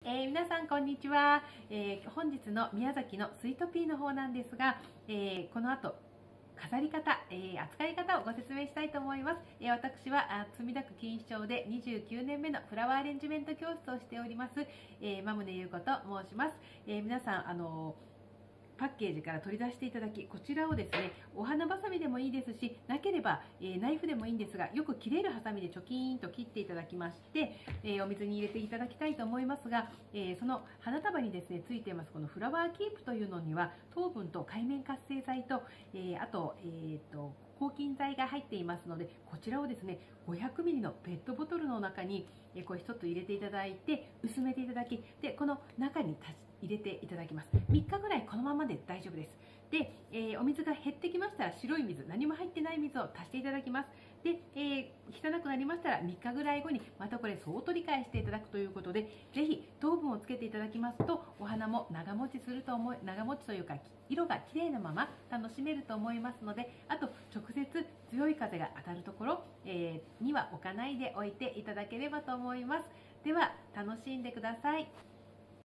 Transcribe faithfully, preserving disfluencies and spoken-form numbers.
えー、皆さんこんにちは、えー、本日の宮崎のスイートピーの方なんですが、えー、この後飾り方、えー、扱い方をご説明したいと思います。えー、私は墨田区錦糸町でにじゅうきゅうねんめのフラワーアレンジメント教室をしております、えー、馬宗優子と申します。えー、皆さんあのーパッケージから取り出していただき、こちらをですね、お花ばさみでもいいですし、なければ、えー、ナイフでもいいんですが、よく切れるハサミでチョキーンと切っていただきまして、えー、お水に入れていただきたいと思いますが、えー、その花束にですね、ついていますこのフラワーキープというのには、糖分と界面活性剤と、えー、あと、えーと、抗菌剤が入っていますので、こちらをですね、ごひゃくミリのペットボトルの中に、えー、これ一つ入れていただいて、薄めていただき、で、この中に入れていただきます。みっかぐらいこのままで大丈夫です。で、えー、お水が減ってきましたら白い水、何も入ってない水を足していただきます。で、えー、汚くなりましたらみっかぐらい後にまたこれそっと理解していただくということで、ぜひ糖分をつけていただきますとお花も長持ちすると思い、長持ちというか色が綺麗なまま楽しめると思いますので、あと直接強い風が当たるところ、えー、には置かないでおいていただければと思います。では楽しんでください。